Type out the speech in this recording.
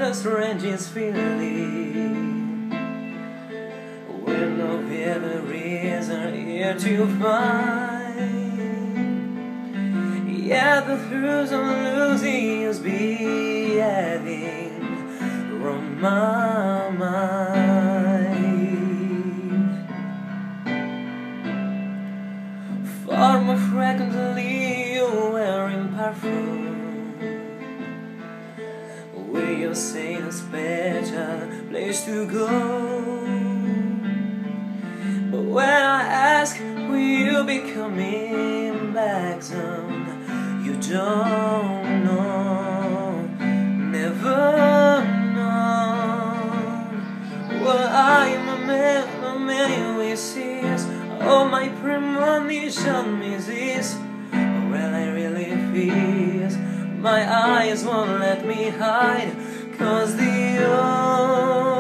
the strangest feeling when no memories are here to find. Yeah, the thrills of losing is behaving from my mind. Far more frequently you're wearing perfume. Will you say it's better place to go? But when I ask, will you be coming back soon? You don't know, never know. Well, I am a man of many wishes. Oh, my premonition is this. Well, I really feel my eyes won't let me hide, 'cause the